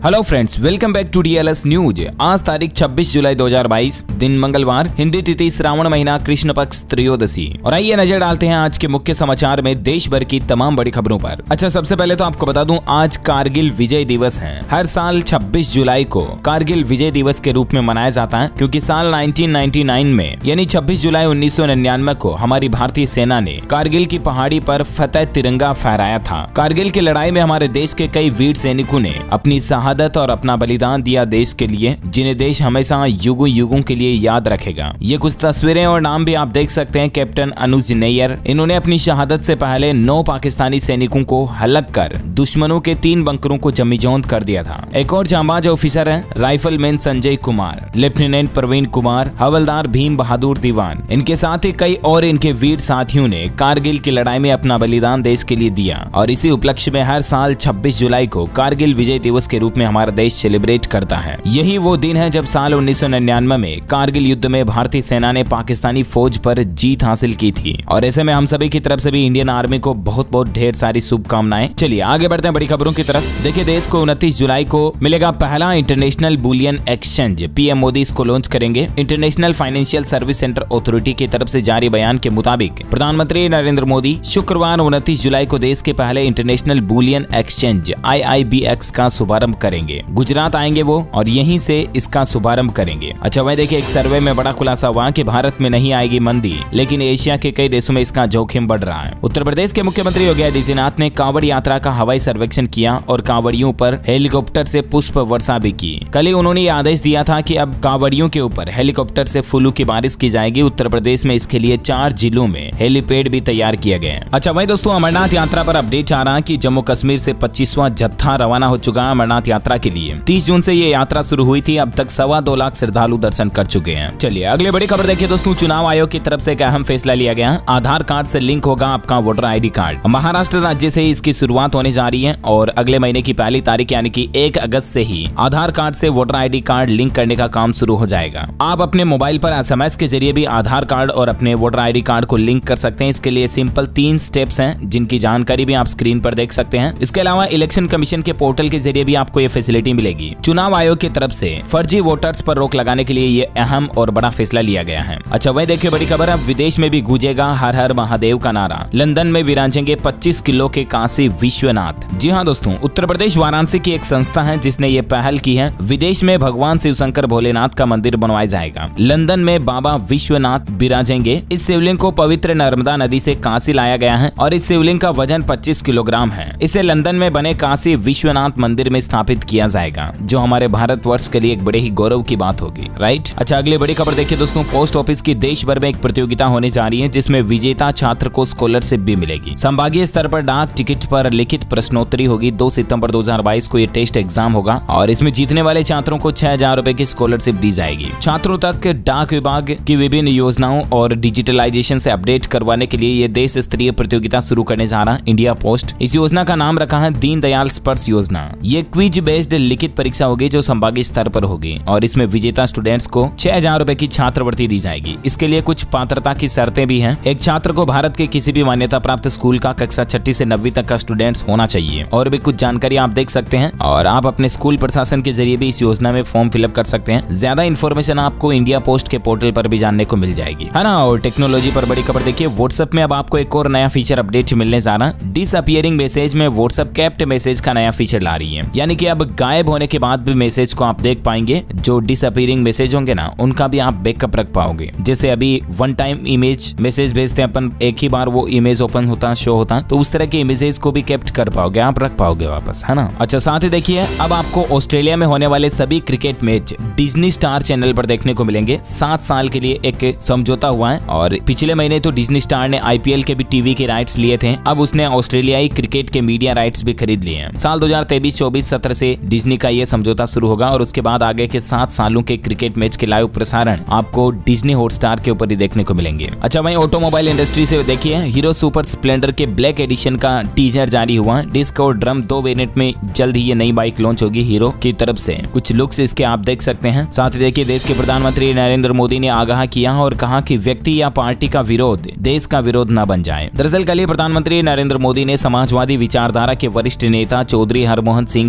Hello friends, welcome back to DLS news. आज तारीख 26 जुलाई 2022, दिन मंगलवार, हिंदी तिथि श्रावण महीना, कृष्ण पक्ष त्रयोदशी। और आइए नजर डालते हैं आज के मुख्य समाचार में देश भर की तमाम बड़ी खबरों पर। अच्छा, सबसे पहले तो आपको बता दूं, आज कारगिल विजय दिवस है। हर साल 26 जुलाई को कारगिल विजय दिवस के रूप में मनाया जाता है, क्योंकि साल 1999 में यानी 26 जुलाई 1999 को हमारी भारतीय सेना ने कारगिल की पहाड़ी पर फतेह तिरंगा फहराया था। कारगिल की लड़ाई में हमारे देश के कई वीर सैनिकों ने अपनी शहादत और अपना बलिदान दिया देश के लिए, जिन्हें देश हमेशा युगों युगों के लिए याद रखेगा। ये कुछ तस्वीरें और नाम भी आप देख सकते हैं। कैप्टन अनुज नैयर, इन्होंने अपनी शहादत से पहले 9 पाकिस्तानी सैनिकों को हलक कर दुश्मनों के 3 बंकरों को जमीजौंद कर दिया था। एक और जांबाज ऑफिसर है राइफलमैन संजय कुमार, लेफ्टिनेंट प्रवीण कुमार, हवलदार भीम बहादुर दीवान। इनके साथ ही कई और इनके वीर साथियों ने कारगिल की लड़ाई में अपना बलिदान देश के लिए दिया। और इसी उपलक्ष्य में हर साल 26 जुलाई को कारगिल विजय दिवस के रूप में हमारा देश सेलिब्रेट करता है। यही वो दिन है जब साल 1999 में कारगिल युद्ध में भारतीय सेना ने पाकिस्तानी फौज पर जीत हासिल की थी। और ऐसे में हम सभी की तरफ से भी इंडियन आर्मी को बहुत बहुत ढेर सारी शुभकामनाएं। चलिए आगे बढ़ते हैं बड़ी खबरों की तरफ। देखिए, देश को 29 जुलाई को मिलेगा पहला international bullion exchange. PM Modi इसको लॉन्च करेंगे। International Financial Service Centre Authority की तरफ से जारी बयान के मुताबिक प्रधानमंत्री नरेंद्र मोदी शुक्रवार 29 जुलाई को देश के पहले इंटरनेशनल बुलियन एक्सचेंज IIBX का शुभारंभ करेंगे। गुजरात आएंगे वो और यहीं से इसका शुभारंभ करेंगे। अच्छा, वह देखिए, एक सर्वे में बड़ा खुलासा हुआ कि भारत में नहीं आएगी मंदी, लेकिन एशिया के कई देशों में इसका जोखिम बढ़ रहा है। उत्तर प्रदेश के मुख्यमंत्री योगी आदित्यनाथ ने कांवड़ यात्रा का हवाई सर्वेक्षण किया और कांवड़ियों पर हेलीकॉप्टर से पुष्प वर्षा भी की। कल ही उन्होंने ये आदेश दिया था कि अब कांवड़ियों के ऊपर हेलीकॉप्टर से फूलों की बारिश की जाएगी। उत्तर प्रदेश में इसके लिए 4 जिलों में हेलीपैड भी तैयार किया गया है। अच्छा भाई दोस्तों, अमरनाथ यात्रा पर अपडेट आ रहा है कि जम्मू कश्मीर से 25वां जत्था रवाना हो चुका है अमरनाथ यात्रा के लिए। 30 जून से ये यात्रा शुरू हुई थी। अब तक 2.25 लाख श्रद्धालु दर्शन कर चुके हैं। चलिए अगले बड़ी खबर देखिए दोस्तों। चुनाव आयोग की तरफ से एक अहम फैसला लिया गया है। आधार कार्ड से लिंक होगा आपका वोटर ID कार्ड। महाराष्ट्र राज्य से ही इसकी शुरुआत होने जा रही है और अगले महीने की पहली तारीख यानी कि 1 अगस्त से ही आधार कार्ड से वोटर ID कार्ड लिंक करने का काम शुरू हो जाएगा। आप अपने मोबाइल पर SMS के जरिए भी आधार कार्ड और अपने वोटर ID कार्ड को लिंक कर सकते हैं। इसके लिए सिंपल 3 स्टेप्स हैं, जिनकी जानकारी भी आप स्क्रीन पर देख सकते हैं। इसके अलावा इलेक्शन कमीशन के पोर्टल के जरिए भी आपको ये फैसिलिटी मिलेगी। चुनाव आयोग की तरफ से फर्जी वोटर्स पर रोक लगाने के लिए ये अहम और बड़ा फैसला लिया गया है। अच्छा वही देखिए, बड़ी खबर, अब विदेश में भी गूंजेगा हर हर महादेव का नारा। लंदन में विराजेंगे 25 किलो के काशी विश्वनाथ। जी हाँ दोस्तों, उत्तर प्रदेश वाराणसी की एक संस्था है जिसने ये पहल की है। विदेश में भगवान शिव शंकर भोलेनाथ का मंदिर बनवाया जाएगा। लंदन में बाबा विश्वनाथ विराजेंगे। इस शिवलिंग को पवित्र नर्मदा नदी से काशी लाया गया है और इस शिवलिंग का वजन 25 किलोग्राम है। इसे लंदन में बने काशी विश्वनाथ मंदिर में स्थापित किया जाएगा, जो हमारे भारतवर्ष के लिए एक बड़े ही गौरव की बात होगी, राइट। अच्छा, अगली बड़ी खबर देखिए दोस्तों। पोस्ट ऑफिस की देश भर में एक प्रतियोगिता होने जा रही है, जिसमें विजेता छात्र को स्कॉलरशिप भी मिलेगी। संभागीय स्तर पर डाक टिकट पर लिखित प्रश्नोत्तरी होगी। 2 सितंबर 2022 को ये टेस्ट एग्जाम होगा और इसमें जीतने वाले छात्रों को 6000 रुपए की स्कॉलरशिप दी जाएगी। छात्रों तक डाक विभाग की विभिन्न योजनाओं और डिजिटलाइजेशन से अपडेट करवाने के लिए ये देश स्तरीय प्रतियोगिता शुरू करने जा रहा है इंडिया पोस्ट। इस योजना का नाम रखा है दीनदयाल स्पर्श योजना। ये क्विज बेस्ड लिखित परीक्षा होगी जो संभागीय स्तर पर होगी और इसमें विजेता स्टूडेंट्स को 6000 रुपए की छात्रवृत्ति दी जाएगी। इसके लिए कुछ पात्रता की शर्तें भी हैं। एक छात्र को भारत के किसी भी मान्यता प्राप्त स्कूल का कक्षा 6 से 9वीं तक का स्टूडेंट्स होना चाहिए। और भी कुछ जानकारी आप देख सकते हैं और आप अपने स्कूल प्रशासन के जरिए भी इस योजना में फॉर्म फिलअप कर सकते हैं। ज्यादा इन्फॉर्मेशन आपको इंडिया पोस्ट के पोर्टल पर भी जानने को मिल जाएगी, है ना। और टेक्नोलॉजी पर बड़ी खबर देखिए। व्हाट्सएप में अब आपको एक और नया फीचर अपडेट मिलने जा रहा है। डिसअपीयरिंग मैसेज में व्हाट्सएप कैप्ट मैसेज का नया फीचर ला रही है, यानी कि अब गायब होने के बाद भी मैसेज को आप देख पाएंगे। जो डिसअपीयरिंग मैसेज होंगे ना, उनका भी आप बैकअप रख पाओगे। जैसे अभी वन टाइम इमेज मैसेज भेजते हैं अपन, एक ही बार वो इमेज ओपन होता है, शो होता है, तो उस तरह के इमेजेस को भी कैप्ट कर पाओगे, आप रख पाओगे वापस, है ना। अच्छा, साथ ही देखिए, अब आपको ऑस्ट्रेलिया में होने वाले सभी cricket match Disney Star channel पर देखने को मिलेंगे। 7 साल के लिए एक समझौता हुआ है और पिछले महीने तो डिज्नी स्टार ने IPL के भी टीवी के राइट्स लिए थे। अब उसने ऑस्ट्रेलियाई क्रिकेट के मीडिया राइट्स भी खरीद लिए हैं। साल 2023-24 सत्र से डिज्नी का ये समझौता शुरू होगा और उसके बाद आगे के 7 सालों के क्रिकेट मैच के लाइव प्रसारण आपको डिज्नी हॉटस्टार के ऊपर ही देखने को मिलेंगे। अच्छा भाई, ऑटोमोबाइल इंडस्ट्री से देखिए, हीरो सुपर स्प्लेंडर के ब्लैक एडिशन का टीजर जारी हुआ। डिस्क और ड्रम 2 वेरिएंट में जल्द ही ये नई बाइक लॉन्च होगी हीरो की तरफ से। कुछ लुक्स इसके आप देख सकते हैं। साथ ही देखिए, देश के प्रधानमंत्री नरेंद्र मोदी ने आगाह किया और कहा कि व्यक्ति या पार्टी का विरोध देश का विरोध न बन जाए। दरअसल कल ही प्रधानमंत्री नरेंद्र मोदी ने समाजवादी विचारधारा के वरिष्ठ नेता चौधरी हरमोहन सिंह की 10वीं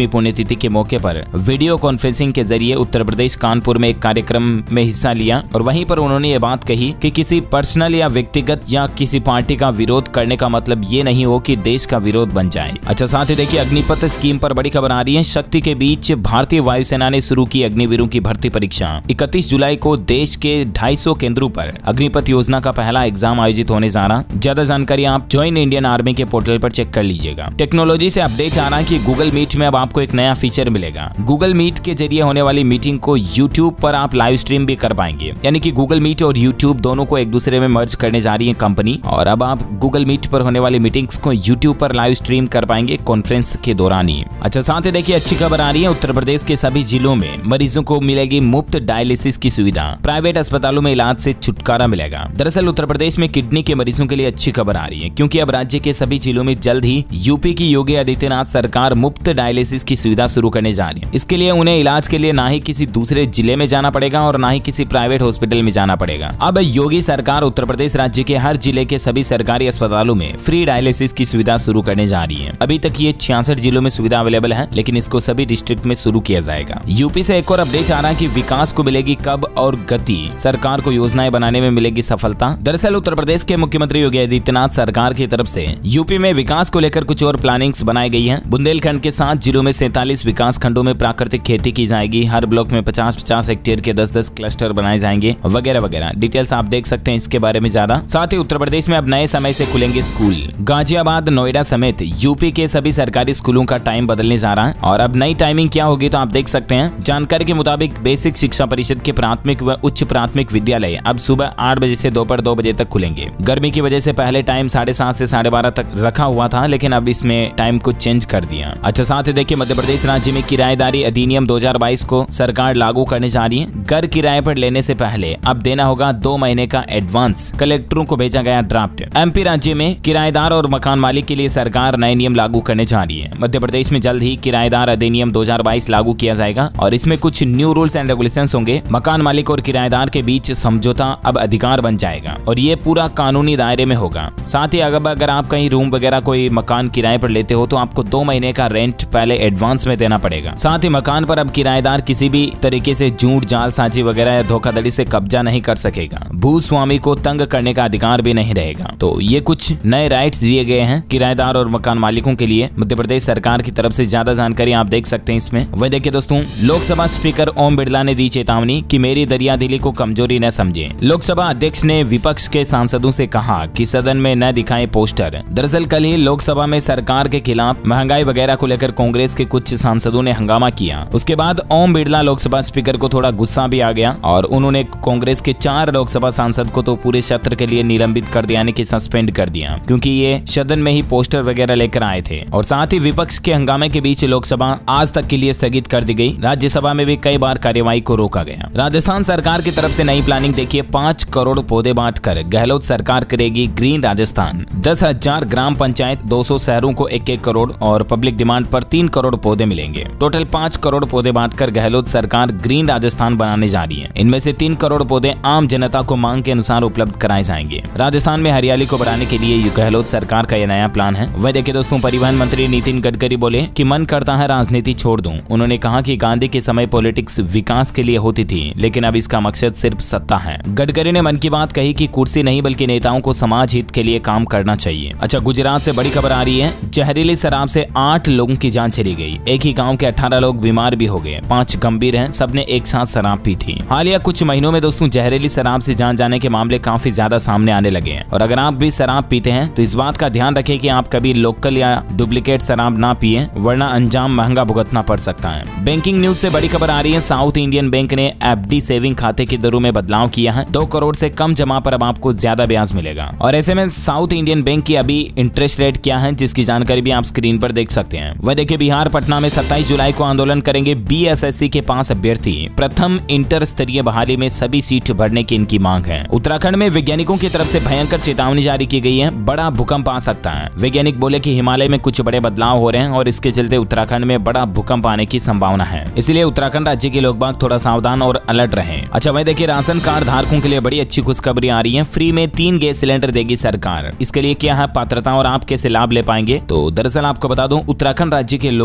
50वीं पुण्यतिथि के मौके पर वीडियो कॉन्फ्रेंसिंग के जरिए उत्तर प्रदेश कानपुर में एक कार्यक्रम में हिस्सा लिया और वहीं पर उन्होंने ये बात कही कि किसी पर्सनल या व्यक्तिगत या किसी पार्टी का विरोध करने का मतलब ये नहीं हो कि देश का विरोध बन जाए। अच्छा, साथ ही देखिए अग्निपथ स्कीम पर बड़ी खबर आ रही है। शक्ति के बीच भारतीय वायुसेना ने शुरू की अग्निवीरों की भर्ती परीक्षा। 31 जुलाई को देश के 250 केंद्रों पर अग्निपथ योजना का पहला एग्जाम आयोजित होने जा रहा। ज्यादा जानकारी आप ज्वाइन इंडियन आर्मी के पोर्टल पर चेक कर लीजिएगा। टेक्नोलॉजी से अपडेट आ रहा है कि गूगल मीट में अब आपको एक नया फीचर मिलेगा। गूगल मीट के जरिए होने वाली मीटिंग को यूट्यूब पर आप लाइव स्ट्रीम भी कर पाएंगे, यानी कि गूगल मीट और यूट्यूब दोनों को एक दूसरे में मर्ज करने जा रही है कंपनी, और अब आप गूगल मीट पर होने वाली मीटिंग्स को यूट्यूब पर लाइव स्ट्रीम कर पाएंगे कॉन्फ्रेंस के दौरान ही। अच्छा, साथ ही देखिए अच्छी खबर आ रही है। उत्तर प्रदेश के सभी जिलों में मरीजों को मिलेगी मुफ्त डायलिसिस की सुविधा। प्राइवेट अस्पतालों में इलाज से छुटकारा मिलेगा। दरअसल उत्तर प्रदेश में किडनी के मरीजों के लिए अच्छी खबर आ रही है, क्योंकि अब राज्य के सभी जिलों में जल्द ही यूपी की योगी आदित्यनाथ सरकार मुफ्त डायलिसिस की सुविधा शुरू करने जा रही है। इसके लिए उन्हें इलाज के लिए ना ही किसी दूसरे जिले में जाना पड़ेगा और ना ही किसी प्राइवेट हॉस्पिटल में जाना पड़ेगा। अब योगी सरकार उत्तर प्रदेश राज्य के हर जिले के सभी सरकारी अस्पतालों में फ्री डायलिसिस की सुविधा शुरू करने जा रही है। अभी तक ये 66 जिलों में सुविधा अवेलेबल है, लेकिन इसको सभी डिस्ट्रिक्ट में शुरू किया जाएगा। यूपी से एक और अपडेट आ रहा है कि विकास को मिलेगी कब और गति, सरकार को योजनाएं बनाने में मिलेगी सफलता। दरअसल उत्तर प्रदेश के मुख्यमंत्री योगी आदित्यनाथ सरकार की तरफ से यूपी में विकास को लेकर कुछ और प्लानिंग्स बनाई गई है। बुंदेलखंड के 7 जिलों में 47 विकास खंडों में प्राकृतिक खेती की जाएगी। हर ब्लॉक में 50-50 हेक्टेयर के 10-10 क्लस्टर बनाए जाएंगे, वगैरह वगैरह। डिटेल्स आप देख सकते हैं इसके बारे में ज्यादा। साथ ही उत्तर प्रदेश में अब नए समय से खुलेंगे स्कूल। गाजियाबाद, नोएडा समेत यूपी के सभी सरकारी स्कूलों का टाइम बदलने जा रहा है, और अब नई टाइमिंग क्या होगी तो आप देख सकते हैं। जानकारी के मुताबिक बेसिक शिक्षा परिषद के प्राथमिक व उच्च प्राथमिक विद्यालय अब सुबह 8 बजे से दोपहर 2 बजे तक खुलेंगे। गर्मी की वजह से पहले टाइम 7:30 से 12:30 तक रखा हुआ था, लेकिन अब इसमें टाइम को चेंज कर दिया। अच्छा, साथ ही देखिए मध्य प्रदेश राज्य में किराएदारी अधिनियम 2022 को सरकार लागू करने जा रही है। घर किराए पर लेने से पहले अब देना होगा 2 महीने का एडवांस। कलेक्टरों को भेजा गया ड्राफ्ट। एमपी राज्य में किराएदार और मकान मालिक के लिए सरकार नए नियम लागू करने जा रही है। मध्य प्रदेश में जल्द ही किराएदार अधिनियम 2022 लागू किया जाएगा और इसमें कुछ न्यू रूल्स एंड रेगुलेशंस होंगे। मकान मालिक और किराएदार के बीच समझौता अब अधिकार बन जाएगा और ये पूरा कानूनी दायरे में होगा। साथ ही अगर आप कहीं रूम वगैरह कोई मकान किराए पर लेते हो तो आपको 2 महीने का रेंट पहले एडवांस में देना पड़ेगा। साथ ही मकान पर अब किराएदार किसी भी तरीके से झूठ, जालसाजी वगैरह या धोखाधड़ी से कब्जा नहीं कर सकेगा। भूस्वामी को तंग करने का अधिकार भी नहीं रहेगा। तो ये कुछ नए राइट्स दिए गए हैं किराएदार और मकान मालिकों के लिए मध्य प्रदेश सरकार की तरफ से। ज्यादा जानकारी आप देख सकते हैं इसमें। वह देखिए दोस्तों, लोकसभा स्पीकर ओम बिरला ने दी चेतावनी कि मेरी दरियादिली को कमजोरी न समझे। लोकसभा अध्यक्ष ने विपक्ष के सांसदों से कहा कि सदन में न दिखाएं पोस्टर। दरअसल कल ही लोकसभा में सरकार के खिलाफ महंगाई वगैरह को लेकर कांग्रेस के कुछ सांसदों ने हंगामा किया। उसके बाद ओम बिरला लोकसभा स्पीकर को थोड़ा गुस्सा भी आ गया और उन्होंने कांग्रेस के 4 लोकसभा सांसद को तो पूरे सत्र के लिए निलंबित कर दिया, यानी कि सस्पेंड कर दिया, क्योंकि ये सदन में ही पोस्टर वगैरह लेकर आए थे। और साथ ही विपक्ष के हंगामे के बीच लोकसभा आज तक के लिए स्थगित कर दी गई। राज्यसभा में भी कई बार कार्यवाही को रोका गया। राजस्थान सरकार की तरफ से नई प्लानिंग देखिए। 5 करोड़ पौधे बांटकर गहलोत सरकार करेगी ग्रीन राजस्थान। 10,000 ग्राम पंचायत, 200 शहरों को 1-1 करोड़ और पब्लिक डिमांड पर 3 करोड़ पौधे मिलेंगे। टोटल 5 करोड़ पौधे बांटकर गहलोत सरकार ग्रीन राजस्थान बनाने जा रही है। इनमें से 3 करोड़ पौधे आम जनता को मांग के अनुसार उपलब्ध कराए जाएंगे। राजस्थान में हरियाली को बढ़ाने के लिए गहलोत सरकार का यह नया प्लान है। वह देखिए दोस्तों, परिवहन मंत्री नितिन गडकरी बोले कि मन करता है राजनीति छोड़ दूं। उन्होंने कहा कि गांधी के समय पॉलिटिक्स विकास के लिए होती थी, लेकिन अब इसका मकसद सिर्फ सत्ता है। गडकरी ने मन की बात कही कि कुर्सी नहीं बल्कि नेताओं को समाज हित के लिए काम करना चाहिए। अच्छा, गुजरात से बड़ी खबर आ रही है। जहरीली शराब से 8 लोगों की जान चली गई। एक ही गाँव के 18 लोग बीमार भी हो गए। 5 गंभीर हैं। सबने एक साथ शराब पी थी। हालिया कुछ महीनों में दोस्तों जहरीली शराब से जान जाने के मामले काफी ज्यादा सामने आने लगे हैं। और अगर आप भी शराब पीते हैं तो इस बात का ध्यान रखें कि आप कभी लोकल या डुप्लीकेट शराब ना पिए, वरना अंजाम महंगा भुगतना पड़ सकता है। बैंकिंग न्यूज से बड़ी खबर आ रही है। साउथ इंडियन बैंक ने एफडी सेविंग खाते की दरों में बदलाव किया है। 2 करोड़ से कम जमा पर अब आपको ज्यादा ब्याज मिलेगा। और ऐसे में साउथ इंडियन बैंक की अभी इंटरेस्ट रेट क्या है, जिसकी जानकारी भी आप स्क्रीन पर देख सकते हैं। वह देखिए, बिहार पटना में 27 जुलाई को आंदोलन करेंगे बीएसएससी के 5 अभ्यर्थी। प्रथम इंटर स्तरीय बहाली में सभी सीट भरने की इनकी मांग है। उत्तराखंड में वैज्ञानिकों की तरफ से भयंकर चेतावनी जारी की गई है। बड़ा भूकंप आ सकता है। वैज्ञानिक बोले कि हिमालय में कुछ बड़े बदलाव हो रहे हैं और इसके चलते उत्तराखंड में बड़ा भूकंप आने की संभावना है। इसलिए उत्तराखंड राज्य के लोग बाग थोड़ा सावधान और अलर्ट रहें। अच्छा, वही देखिए, राशन कार्ड धारकों के लिए बड़ी अच्छी खुशखबरी आ रही है। फ्री में 3 गैस सिलेंडर देगी सरकार। इसके लिए क्या है पात्रता और आप कैसे लाभ ले पाएंगे, तो दरअसल आपको बता दूं, उत्तराखंड राज्य के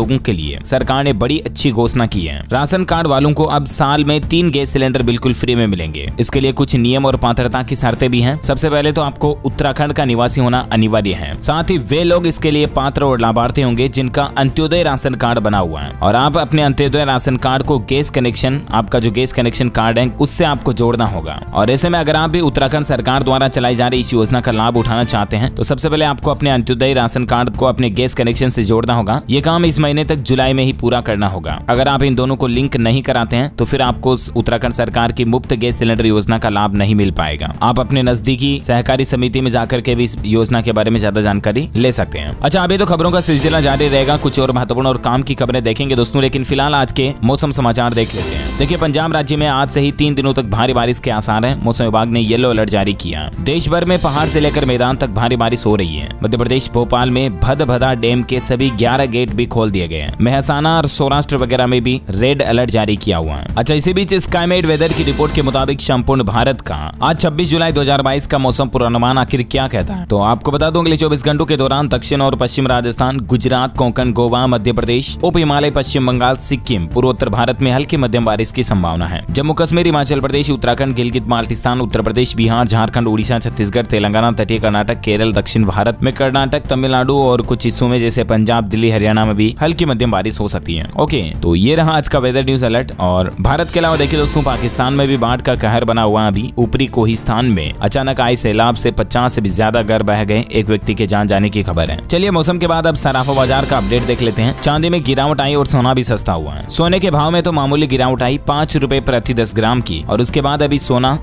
लोगों के लिए सरकार ने बड़ी अच्छी घोषणा की है। राशन कार्ड वालों को अब साल में 3 गैस सिलेंडर बिल्कुल फ्री में मिलेंगे। इसके लिए कुछ नियम और पात्रता की शर्तें भी हैं। सबसे पहले तो आपको उत्तराखंड का निवासी होना अनिवार्य है। साथ ही वे लोग इसके लिए पात्र और लाभार्थी होंगे जिनका अंत्योदय राशन कार्ड बना हुआ है और आप अपने अंत्योदय राशन कार्ड को गैस कनेक्शन, आपका जो गैस कनेक्शन कार्ड है उससे आपको जोड़ना होगा। और ऐसे में अगर आप भी उत्तराखंड सरकार द्वारा चलाई जा रही इस योजना का लाभ उठाना चाहते हैं तो सबसे पहले आपको अपने अंत्योदय राशन कार्ड को अपने गैस कनेक्शन से जोड़ना होगा। ये काम इस महीने तक जुलाई में ही पूरा करना होगा। अगर आप इन दोनों को लिंक नहीं कराते हैं तो फिर आपको उत्तराखंड सरकार की मुफ्त गैस सिलेंडर योजना का लाभ नहीं मिल पाएगा। आप अपने नजदीकी सहकारी समिति में जाकर के भी इस योजना के बारे में ज्यादा जानकारी ले सकते हैं। अच्छा, अभी तो खबरों का सिलसिला जारी रहेगा, कुछ और महत्वपूर्ण और काम की खबरें देखेंगे दोस्तों, लेकिन फिलहाल आज के मौसम समाचार देख लेते हैं। देखिए, पंजाब राज्य में आज से ही 3 दिनों तक भारी बारिश के आसार हैं। मौसम विभाग ने येलो अलर्ट जारी किया। देश भर में पहाड़ से लेकर मैदान तक भारी बारिश हो रही है। मध्य प्रदेश भोपाल में भदभदा डैम के सभी 11 गेट भी खोल दिए गए हैं। मेहसाना और सौराष्ट्र वगैरह में भी रेड अलर्ट जारी किया हुआ है। अच्छा, इसी बीच स्काईमेट वेदर की रिपोर्ट के मुताबिक संपूर्ण भारत का आज 26 जुलाई 2022 का मौसम पूर्वानुमान आखिर क्या कहता है, तो आपको बता दूं अगले 24 घंटों के दौरान दक्षिण और पश्चिम राजस्थान, गुजरात, कोंकण, गोवा, मध्य प्रदेश, उप हिमालय, पश्चिम बंगाल, सिक्किम, पूर्वोत्तर भारत में हल्की मध्यम बारिश की संभावना है। जम्मू कश्मीर, हिमाचल प्रदेश, उत्तराखंड, गिलगित बाल्टिस्तान, उत्तर प्रदेश, बिहार, झारखंड, उड़ीसा, छत्तीसगढ़, तेलंगाना, तटीय कर्नाटक, केरल, दक्षिण भारत में कर्नाटक, तमिलनाडु और कुछ हिस्सों में जैसे पंजाब, दिल्ली, हरियाणा में भी हल्की मध्यम बारिश हो सकती है। ओके, तो ये रहा आज का वेदर न्यूज अलर्ट। और भारत के अलावा देखिए दोस्तों, पाकिस्तान में भी बाढ़ का कहर बना हुआ। अभी ऊपरी कोहिस्तान में अचानक आए सैलाब से 50 से भी ज्यादा घर बह गए। एक व्यक्ति के जान जाने की खबर है। चलिए, मौसम के बाद अब सराफा बाजार का अपडेट देख लेते हैं। चांदी में गिरावट आई और सोना भी सस्ता हुआ है। सोने के भाव में तो मामूली गिरावट आई 5 रुपए प्रति 10 ग्राम की, और उसके बाद अभी सोना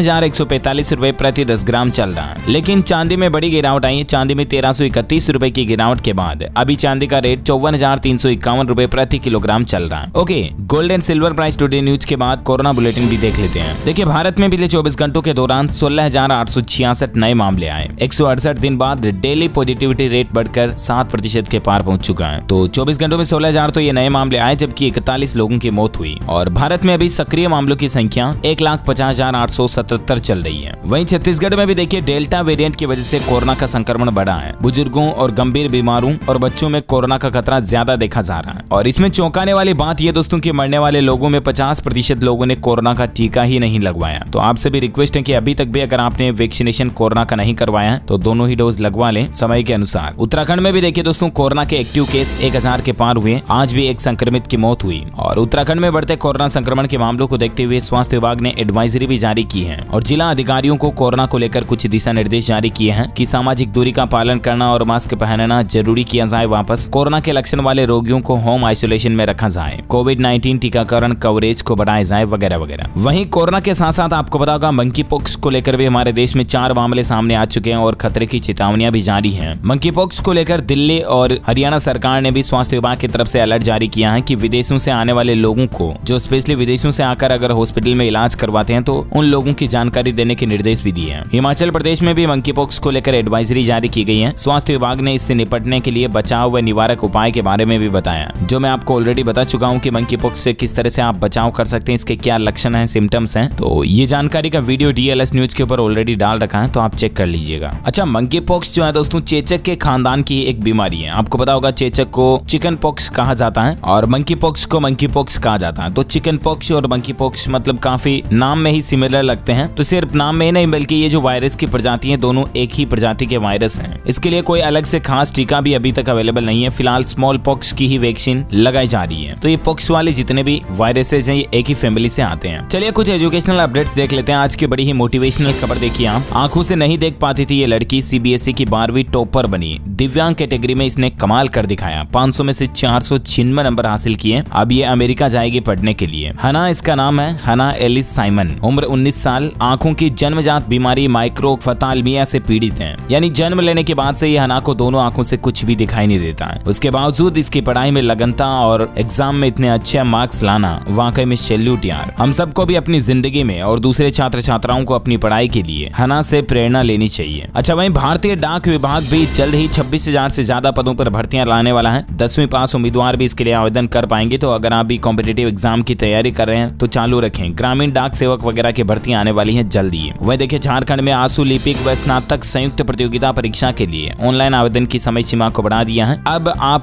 51,145 रुपए प्रति 10 ग्राम चल रहा है। लेकिन चांदी में बड़ी गिरावट आई है। चांदी में 1331 रुपए की गिरावट के बाद अभी चांदी का रेट 54,351 रुपए प्रति किलोग्राम चल रहा है। Okay, gold and silver price today news के बाद कोरोना बुलेटिन भी देख लेते हैं। देखिए, भारत में पिछले 24 घंटों के दौरान 16,866 नए मामले आए। 168 दिन बाद डेली पॉजिटिविटी रेट बढ़कर 7% के पार पहुंच चुका है। तो 24 घंटों में 16,000 तो ये नए मामले आए, जबकि 41 लोगों की मौत हुई। और भारत में अभी सक्रिय मामलों की संख्या 1,50,877 चल रही है। वहीं छत्तीसगढ़ में भी देखिए, डेल्टा वेरिएंट की वजह से कोरोना का संक्रमण बढ़ा है। बुजुर्गों और गंभीर बीमारों और बच्चों में कोरोना का खतरा ज्यादा देखा जा रहा है। और इसमें चौंकाने वाली बात यह दोस्तों कि मरने वाले लोगों में 50% लोगों ने कोरोना का टीका ही नहीं लगवाया। तो आपसे भी रिक्वेस्ट है कि अभी तक भी अगर आपने वैक्सीनेशन कोरोना का नहीं करवाया है तो दोनों ही डोज लगवा लें समय के अनुसार। उत्तराखंड में भी देखिए दोस्तों, कोरोना के एक्टिव केस 1000 के पार हुए। आज भी एक संक्रमित की मौत हुई। और उत्तराखंड में बढ़ते कोरोना संक्रमण के मामलों को देखते हुए स्वास्थ्य विभाग ने एडवाइजरी भी जारी की है और जिला अधिकारियों को कोरोना को लेकर कुछ दिशा निर्देश जारी किए हैं कि सामाजिक दूरी का पालन करना और मास्क पहनना जरूरी किया जाए वापस। कोरोना के लक्षण वाले रोगियों को होम आइसोलेशन में रखा जाए। कोविड-19 टीकाकरण कवरेज को बढ़ाया जाए वगैरह वगैरह। वहीं कोरोना के साथ साथ आपको पता होगा मंकी पॉक्स को लेकर भी हमारे देश में 4 मामले सामने आ चुके हैं और खतरे की चेतावनियां भी जारी हैं। मंकी पॉक्स को लेकर दिल्ली और हरियाणा सरकार ने भी स्वास्थ्य विभाग की तरफ से अलर्ट जारी किया है कि विदेशों से आने वाले लोगों को, जो स्पेशली विदेशों से आकर अगर हॉस्पिटल में इलाज करवाते हैं, तो उन लोगों की जानकारी देने के निर्देश भी दिए हैं। हिमाचल प्रदेश में भी मंकी पॉक्स को लेकर एडवाइजरी जारी की गई है। स्वास्थ्य विभाग ने इससे निपटने के लिए बचाव व निवारक उपाय के बारे में भी बताया, जो मैं आपको ऑलरेडी बता चुका हूं कि मंकी पॉक्स से किस तरह से आप बचाव कर सकते हैं, इसके क्या लक्षण हैं, सिम्टम्स हैं। तो ये जानकारी का वीडियो DLS न्यूज के ऊपर ऑलरेडी डाल रखा है, तो आप चेक कर लीजिएगा। अच्छा, मंकी पॉक्स जो है दोस्तों चेचक के खानदान की एक बीमारी है। आपको पता होगा चेचक को चिकन पॉक्स कहा जाता है और मंकी पॉक्स को मंकी पॉक्स कहा जाता है। तो चिकन पॉक्स और मंकी पॉक्स मतलब काफी नाम में ही सिमिलर लगते हैं। तो सिर्फ नाम में ही नहीं बल्कि ये जो वायरस की प्रजाति है दोनों एक ही प्रजाति के वायरस हैं। इसके लिए कोई अलग से खास टीका भी अभी तक अवेलेबल नहीं है। फिलहाल स्मॉल पॉक्स की ही वैक्सीन लगाई जा रही है। तो ये पॉक्स वाले जितने भी वायरसेस हैं ये एक ही फैमिली से आते हैं। चलिए कुछ एजुकेशनल अपडेट्स देख लेते हैं। आज की बड़ी ही मोटिवेशनल खबर देखिए आप। आंखों से नहीं देख पाती थी ये लड़की, CBSE की 12वीं टॉपर बनी। दिव्यांग कैटेगरी में इसने कमाल कर दिखाया। 500 में से 496 नंबर हासिल किए। अब ये अमेरिका जाएगी पढ़ने के लिए। हना इसका नाम है, हना एलिस साइमन। उम्र 19 साल। आंखों की जन्मजात बीमारी माइक्रोफथाल्मिया से पीड़ित है, यानी जन्म लेने के बाद से ये हना को दोनों आंखों से कुछ भी दिखाई नहीं देता है। उसके बावजूद इसकी पढ़ाई में लगनता और एग्जाम में इतने अच्छे मार्क्स लाना वाकई में सैल्यूट यार। हम सबको भी अपनी जिंदगी में और दूसरे छात्र छात्राओं को अपनी पढ़ाई के लिए हना से प्रेरणा लेनी चाहिए। अच्छा, वहीं भारतीय डाक विभाग भी जल्द ही 26,000 से ज्यादा पदों पर भर्तियां लाने वाला है। 10वीं पास उम्मीदवार भी इसके लिए आवेदन कर पाएंगे। तो अगर आप भी कॉम्पिटिटिव एग्जाम की तैयारी कर रहे हैं तो चालू रखें। ग्रामीण डाक सेवक वगैरह की भर्तियां आने वाली है जल्दी। वही देखिए, झारखंड में आंसू लिपिक व स्नातक संयुक्त प्रतियोगिता परीक्षा के लिए ऑनलाइन आवेदन की समय सीमा को बढ़ा दिया है। अब आप 9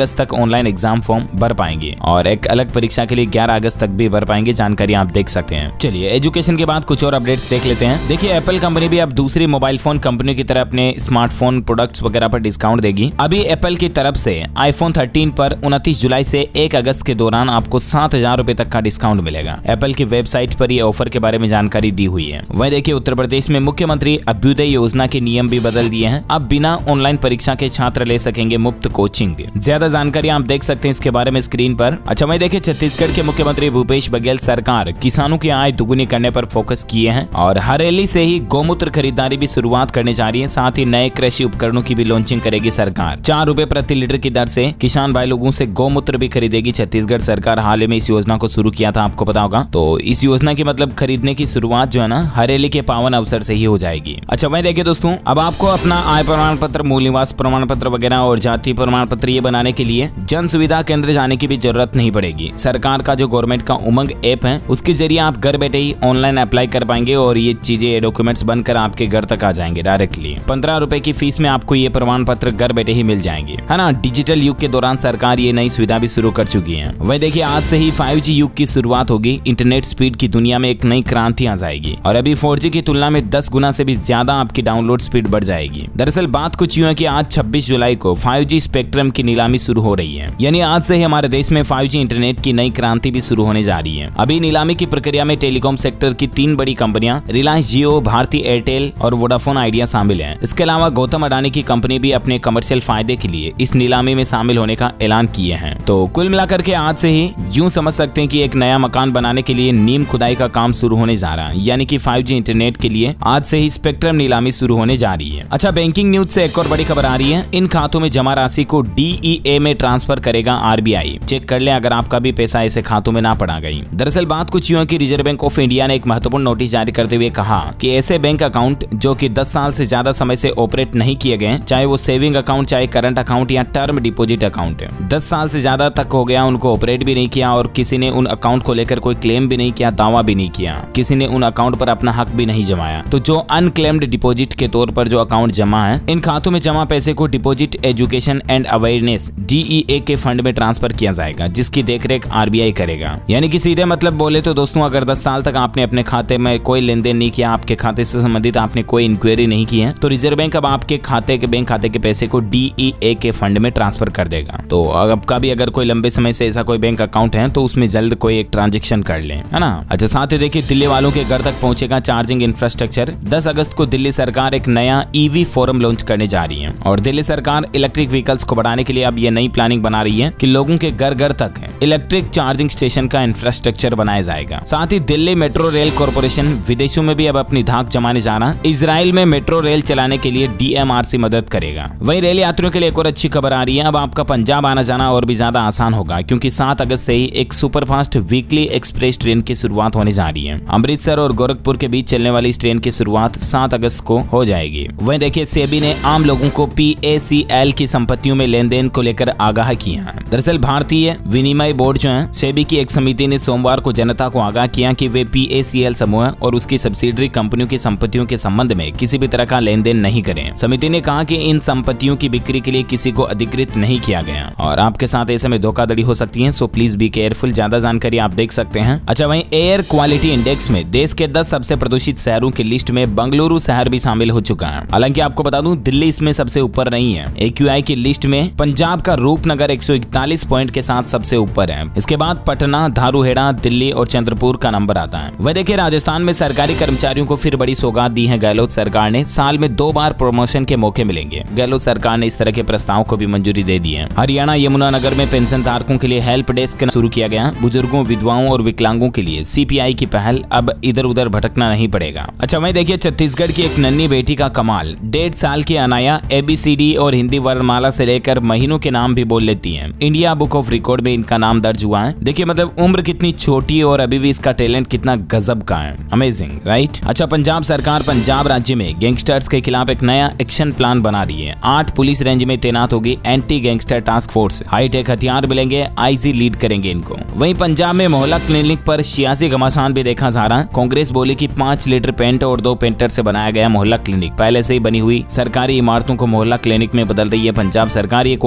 अगस्त तक ऑनलाइन एग्जाम फॉर्म भर पाएंगे और एक अलग परीक्षा के लिए 11 अगस्त तक भी भर पाएंगे। जानकारी आप देख सकते हैं। चलिए एजुकेशन के बाद कुछ और अपडेट्स देख लेते हैं। देखिए एप्पल कंपनी भी अब दूसरी मोबाइल फोन कंपनी की तरह अपने स्मार्टफोन प्रोडक्ट्स वगैरह पर डिस्काउंट देगी। अभी एप्पल की तरफ से आईफोन 13 पर 29 जुलाई से 1 अगस्त के दौरान आपको 7,000 रुपए तक का डिस्काउंट मिलेगा। एप्पल की वेबसाइट पर यह ऑफर के बारे में जानकारी दी हुई है। वहीं देखिए उत्तर प्रदेश में मुख्यमंत्री अभ्युदय योजना के नियम भी बदल दिए हैं। अब बिना ऑनलाइन परीक्षा के छात्र ले सकेंगे मुफ्त कोचिंग। ज्यादा जानकारी आप देख सकते हैं इसके बारे में स्क्रीन पर। अच्छा वहीं देखिए छत्तीसगढ़ के मुख्यमंत्री भूपेश बघेल सरकार किसानों की आय दुगुनी करने पर फोकस किए हैं और हरेली से ही गौमूत्र खरीदारी भी शुरुआत करने जा रही है। साथ ही नए कृषि उपकरणों की भी लॉन्चिंग करेगी सरकार। 4 रुपए प्रति लीटर की दर से किसान भाई लोगों से गौमूत्र भी खरीदेगी छत्तीसगढ़ सरकार। हाल ही में इस योजना को शुरू किया था, आपको पता होगा। तो इस योजना की मतलब खरीदने की शुरुआत जो है ना हरेली के पावन अवसर से ही हो जाएगी। अच्छा वहीं देखिए दोस्तों, अब आपको अपना आय प्रमाण पत्र, मूल निवास प्रमाण पत्र वगैरह और जाति प्रमाण पत्र ये बनाने के लिए जन सुविधा केंद्र जाने की भी जरूरत नहीं पड़ेगी। सरकार का जो गवर्नमेंट का उमंग ऐप है उसके जरिए आप घर बैठे ही ऑनलाइन अप्लाई कर पाएंगे और ये चीजें डॉक्यूमेंट्स बनकर आपके घर तक आ जाएंगे डायरेक्टली। 15 रुपए की फीस में आपको ये प्रमाण पत्र घर बैठे ही मिल जाएंगे, है ना। डिजिटल युग के दौरान सरकार ये नई सुविधा भी शुरू कर चुकी है। वही देखिए आज से ही 5G युग की शुरुआत होगी। इंटरनेट स्पीड की दुनिया में एक नई क्रांति आ जाएगी और अभी 4G की तुलना में 10 गुना से भी ज्यादा आपकी डाउनलोड स्पीड बढ़ जाएगी। दरअसल बात कुछ यूं है कि आज 26 जुलाई को 5G स्पेक्ट्रम की नीलामी शुरू हो रही है। यानी आज से ही हमारे देश में 5G इंटरनेट की नई क्रांति भी शुरू होने जा रही है। अभी नीलामी की प्रक्रिया में टेलीकॉम सेक्टर की 3 बड़ी कंपनियां रिलायंस जियो, भारती एयरटेल और वोडाफोन आइडिया शामिल हैं। इसके अलावा गौतम अडानी की कंपनी भी अपने कमर्शियल फायदे के लिए इस नीलामी में शामिल होने का ऐलान किए हैं। तो कुल मिलाकर के आज से ही यूं समझ सकते हैं कि एक नया मकान बनाने के लिए नीम खुदाई का काम शुरू होने जा रहा है। यानी कि 5G इंटरनेट के लिए आज से ही स्पेक्ट्रम नीलामी शुरू होने जा रही है। अच्छा बैंकिंग न्यूज से एक और बड़ी खबर आ रही है। इन खातों में जमा राशि को DEA में ट्रांसफर करेगा RBI। चेक कर ले अगर आपका भी पैसा ऐसे खातों में ना पड़ा गई। दरअसल बात कुछ यूं है कि रिजर्व बैंक ऑफ इंडिया ने एक महत्वपूर्ण नोटिस जारी करते हुए कहा कि ऐसे बैंक अकाउंट जो कि 10 साल से ज्यादा समय से ऑपरेट नहीं किए गए, चाहे वो सेविंग अकाउंट, चाहे करंट अकाउंट या टर्म डिपॉजिट अकाउंट है, 10 साल से ज्यादा तक हो गया, उनको ऑपरेट भी नहीं किया और किसी ने उन अकाउंट को लेकर कोई क्लेम भी नहीं किया, दावा भी नहीं किया, किसी ने उन अकाउंट पर अपना हक भी नहीं जमाया, तो जो अनक्लेम्ड डिपॉजिट के तौर पर जो अकाउंट जमा है, इन खातों में जमा पैसे को deposit education and awareness DEA के फंड में ट्रांसफर किया जाएगा, जिसकी देखरेख RBI करेगा। यानी कि सीधे मतलब बोले तो दोस्तों, अगर 10 साल तक आपने अपने खाते में कोई लेन देन नहीं किया, आपके खाते से संबंधित आपने कोई इंक्वायरी नहीं की है, तो रिजर्व बैंक अब आपके खाते के बैंक खाते के पैसे को DEA के फंड में ट्रांसफर कर देगा। तो अब का भी अगर कोई लंबे समय से ऐसा कोई बैंक अकाउंट है तो उसमें जल्द कोई एक ट्रांजेक्शन कर ले, है ना। अच्छा साथ ही देखिए दिल्ली वालों के घर तक पहुंचेगा चार्जिंग इंफ्रास्ट्रक्चर। 10 अगस्त को दिल्ली सरकार एक नया EV फोरम लॉन्च करने जा रही है और दिल्ली सरकार इलेक्ट्रिक व्हीकल्स को बढ़ाने के लिए अब ये नई प्लानिंग बना रही है कि लोगों के घर घर तक इलेक्ट्रिक चार्जिंग स्टेशन का इंफ्रास्ट्रक्चर बनाया जाएगा। साथ ही दिल्ली मेट्रो रेल कॉर्पोरेशन विदेशों में भी अब अपनी धाक जमाने जा रहा है। इजराइल में मेट्रो रेल चलाने के लिए DMRC मदद करेगा। वहीं रेल यात्रियों के लिए एक और अच्छी खबर आ रही है। अब आपका पंजाब आना जाना और भी ज्यादा आसान होगा क्योंकि 7 अगस्त से ही एक सुपरफास्ट वीकली एक्सप्रेस ट्रेन की शुरुआत होने जा रही है। अमृतसर और गोरखपुर के बीच चलने वाली इस ट्रेन की शुरुआत 7 अगस्त को हो जाएगी। वहीं देखिए सेबी ने आम लोगों को PACL की संपत्तियों में लेन देन को लेकर आगाह किया है। दरअसल भारतीय विनिमय बोर्ड जो है सेबी की एक समिति ने सोमवार को जनता को आगाह किया कि वे PACL समूह और उसकी सब्सिडरी कंपनियों की संपत्तियों के संबंध में किसी भी तरह का लेन देन नहीं करें। समिति ने कहा कि इन संपत्तियों की बिक्री के लिए किसी को अधिकृत नहीं किया गया और आपके साथ ऐसे में धोखाधड़ी हो सकती है, सो प्लीज बी केयरफुल। ज्यादा जानकारी आप देख सकते हैं। अच्छा वहीं एयर क्वालिटी इंडेक्स में देश के 10 सबसे प्रदूषित शहरों की लिस्ट में बंगलुरु शहर भी शामिल हो चुका है। हालांकि आपको बता दूं दिल्ली इसमें सबसे ऊपर नहीं है। AQI की लिस्ट में पंजाब का रूपनगर 141 पॉइंट के साथ सबसे ऊपर है। इसके बाद पटना, धारूहेड़ा, दिल्ली और चंद्रपुर का नंबर आता है। वह देखिए राजस्थान में सरकारी कर्मचारियों को फिर बड़ी सौगात दी है गहलोत सरकार ने। साल में 2 बार प्रमोशन के मौके मिलेंगे। गहलोत सरकार ने इस तरह के प्रस्ताव को भी मंजूरी दे दी है। हरियाणा यमुनानगर में पेंशन धारकों के लिए हेल्प डेस्क शुरू किया गया। बुजुर्गों, विधवाओं और विकलांगों के लिए CPI की पहल, अब इधर उधर भटकना नहीं पड़ेगा। अच्छा वहीं देखिए छत्तीसगढ़ की एक नन्ही बेटी का कमाल। 1.5 साल की अनाया ABCD और हिंदी वर्णमाला से लेकर महीनों के नाम भी बोल लेती है। इंडिया बुक ऑफ रिकॉर्ड में इनका नाम दर्ज हुआ है। देखिए मतलब उम्र कितनी छोटी और अभी भी इसका टैलेंट कितना गजब का है। Amazing right. अच्छा पंजाब सरकार पंजाब राज्य में गैंगस्टर्स के खिलाफ एक नया एक्शन प्लान बना रही है। 8 पुलिस रेंज में तैनात होगी anti gangster task force. High tech हथियार मिलेंगे, IG लीड करेंगे इनको। वहीं पंजाब में मोहल्ला क्लिनिक पर 86 घमासान भी देखा जा रहा है। कांग्रेस बोली कि 5 लीटर पेंट और 2 पेंटर से बनाया गया मोहल्ला क्लिनिक पहले से ही बनी हुई सरकारी इमारतों को मोहल्ला क्लिनिक में बदल रही है पंजाब सरकार। ये कांग्रेस ने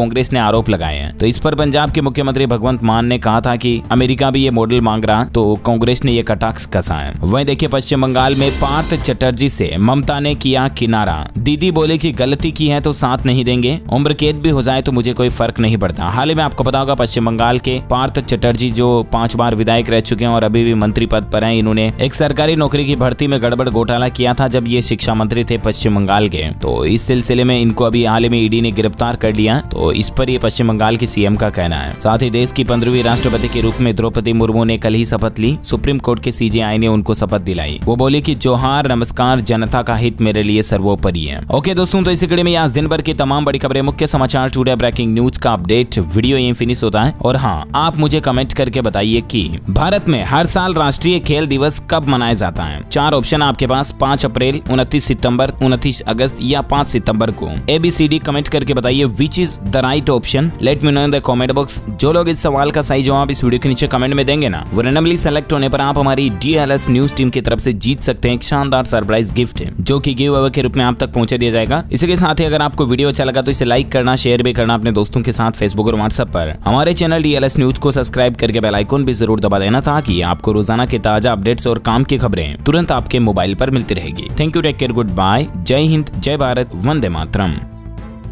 आरोप लगाए हैं। तो इस पर पंजाब के मुख्यमंत्री भगवंत मान ने कहा था कि अमेरिका भी ये मॉडल मांग रहा, तो कांग्रेस ने ये कटाक्ष कसा है। वहीं देखिए पश्चिम बंगाल में पार्थ चटर्जी से ममता ने किया किनारा। दीदी बोले कि गलती की है तो साथ नहीं देंगे, उम्र कैद भी हो जाए तो मुझे कोई फर्क नहीं पड़ता। हाल ही में आपको पता होगा पश्चिम बंगाल के पार्थ चटर्जी जो 5 बार विधायक रह चुके हैं और अभी भी मंत्री पद पर हैं, इन्होंने एक सरकारी नौकरी की भर्ती में गड़बड़ घोटाला किया था जब ये शिक्षा मंत्री थे पश्चिम बंगाल के। तो इस सिलसिले में इनको अभी हाल ही में ईडी ने गिरफ्तार कर लिया। तो इस पर ये पश्चिम बंगाल की सीएम का कहना है। साथ ही देश की 15वीं राष्ट्रपति के रूप में द्रौपदी मुर्मू ने कल ही शपथ ली। सुप्रीम कोर्ट के सीजेआई ने उनको शपथ दिलाई। वो बोली कि जोहार नमस्कार, जनता का हित मेरे लिए सर्वोपरि है। ओके दोस्तों, तो इसी कड़ी में आज दिन भर की तमाम बड़ी खबरें, मुख्य समाचार, टुडे ब्रेकिंग न्यूज का अपडेट वीडियो यहीं फिनिश होता है। और हाँ, आप मुझे कमेंट करके बताइए कि भारत में हर साल राष्ट्रीय खेल दिवस कब मनाया जाता है। 4 ऑप्शन आपके पास, 5 अप्रैल, 29 सितंबर, 29 अगस्त या 5 सितंबर को। ABCD कमेंट करके बताइए which is the right option. Let me know in the comment box. जो लोग इस सवाल का सही जवाब इस वीडियो के नीचे कमेंट में देंगे ना, वो रैंडमली सेलेक्ट होने पर आप हमारी DLS न्यूज टीम की तरफ से जीत सकते हैं एक शानदार सरप्राइज गिफ्ट, जो कि गिव अवे के रूप में आप तक पहुंचा दिया जाएगा। इसी के साथ ही अगर आपको वीडियो अच्छा लगा तो इसे लाइक करना, शेयर भी करना अपने दोस्तों के साथ फेसबुक और व्हाट्सएप पर। हमारे चैनल DLS न्यूज को सब्सक्राइब करके बेल आइकन भी जरूर दबा देना ताकि आपको रोजाना के ताजा अपडेट्स और काम की खबरें तुरंत आपके मोबाइल पर मिलती रहेगी। Thank you, take care, goodbye, जय हिंद, जय भारत, वंदे मातरम।